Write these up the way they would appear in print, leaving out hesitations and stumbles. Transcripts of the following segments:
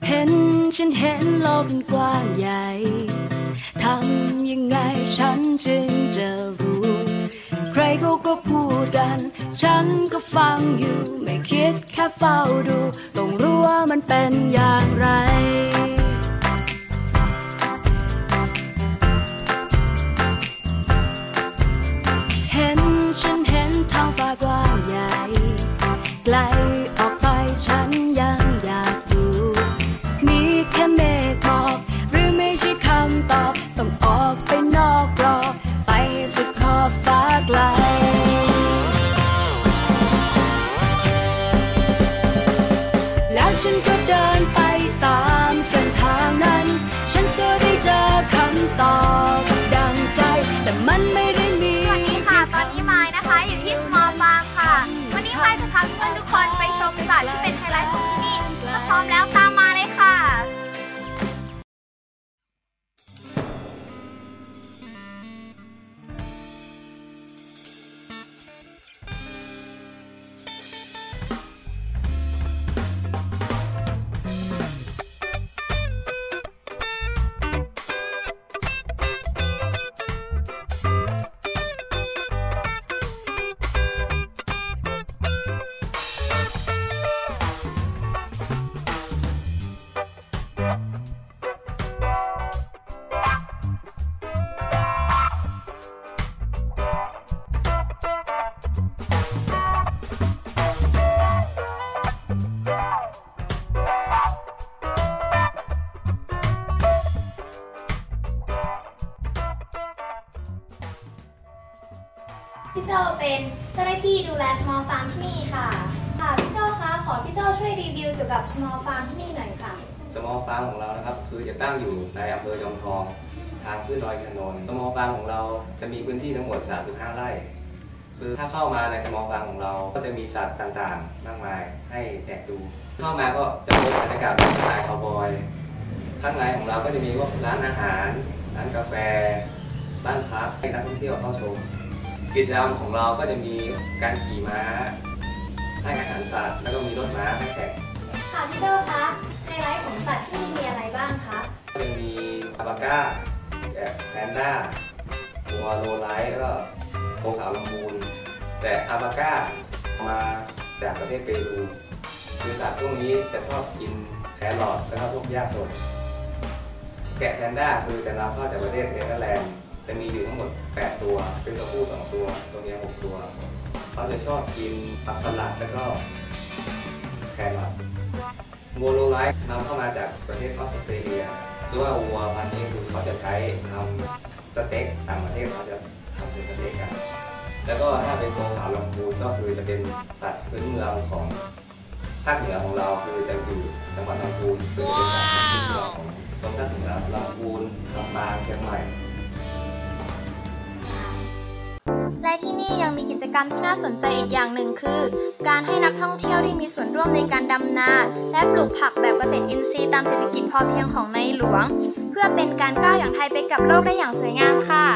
เห็นฉันเห็นโลกมันกว้างใหญ่ทำยังไงฉันจึงจะรู้ใครเขาก็พูดกันฉันก็ฟังอยู่ไม่คิดแค่เฝ้าดูต้องรู้ว่ามันเป็นอย่างไรเห็นฉันเห็นท้องฟ้ากว้างใหญ่ไกลออกไปฉันยังอยากดูมีแค่เมฆหมอกหรือไม่ใช่คำตอบต้องออกไปนอกกรอบไปสุดขอบฟ้าไกลแล้วฉันก็เดินไปตามเส้นทางนั้นฉันก็ได้เจอคำตอบดังใจแต่มันไม่ได้มีสวัสดีค่ะตอนนี้มายนะคะอยู่ที่ Small Farm ค่ะวันนี้มายจะพาเพื่อนทุกคนไปชมสัตว์ที่เป็นไฮไลท์ของที่นี่ถ้าพร้อมแล้วตามมาเลยค่ะพี่เจ้าเป็นเจ้าหน้าที่ดูแล Small Farm ที่นี่ค่ะพี่เจ้าคะขอพี่เจ้าช่วยรีวิวเกี่ยวกับ Small Farm ที่นี่หน่อยค่ะ Small Farm ของเรานะครับคือจะตั้งอยู่ในอำเภอจอมทองทางขึ้นดอยอินทนนท์ Small Farm ของเราจะมีพื้นที่ทั้งหมด35 ไร่คือถ้าเข้ามาใน Small Farm ของเราก็จะมีสัตว์ต่างๆมากมายให้แตกดูเข้ามาก็จะพบบรรยากาศแบบสไตล์คาวบอยข้างในของเราก็จะมีพวกร้านอาหารร้านกาแฟบ้านพักให้นักท่องเที่ยวเข้าชมกิจกรรมของเราก็จะมีการขี่ม้าให้อาหารสัตว์แล้วก็มีรถม้าให้แข่งค่ะพี่เจ้าคะไฮไลท์ของสัตว์ที่นี่มีอะไรบ้างคะจะมีอัลปาก้าแพนด้าวัวโลไลท์แล้วก็โคขาวลำพูนแต่อัลปาก้ามาจากประเทศเปรูคือสัตว์พวกนี้จะชอบกินแครอทแล้วก็พวกหญ้าสดแกะแพนด้าคือจะนำเข้าจากประเทศเนเธอร์แลนด์จะมีอยู่ทั้งหมด8 ตัวเป็นตัวผู้2 ตัวตัวเมีย6 ตัวเขาจะชอบกินผักสลัดแล้วก็แครอทวัวโลไลท์นำเข้ามาจากประเทศออสเตรเลียหรือว่าวัวพันธุ์นี้คือเขาจะใช้ทำสเต็กต่างประเทศเขาจะทำเป็นสเต็กกันแล้วก็ถ้าเป็นโคขาวลำพูนก็คือจะเป็นสัตว์พื้นเมืองของภาคเหนือของเราคือจะอยู่จังหวัดลำพูนคือจะเป็นสัตว์พื้นเมืองของโซนภาคเหนือลำพูนลำปางเชียงใหม่และที่นี่ยังมีกิจกรรมที่น่าสนใจอีกอย่างหนึ่งคือการให้นักท่องเที่ยวได้มีส่วนร่วมในการดำนาและปลูกผักแบบเกษตรอินทรีย์ตามเศรษฐกิจพอเพียงของในหลวงเพื่อเป็นการก้าวอย่างไทยไปกับโลกได้อย่างสวยงามค่ะ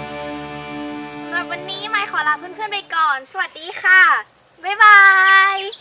วันนี้ไม่ขอลาเพื่อนๆไปก่อนสวัสดีค่ะบ๊ายบาย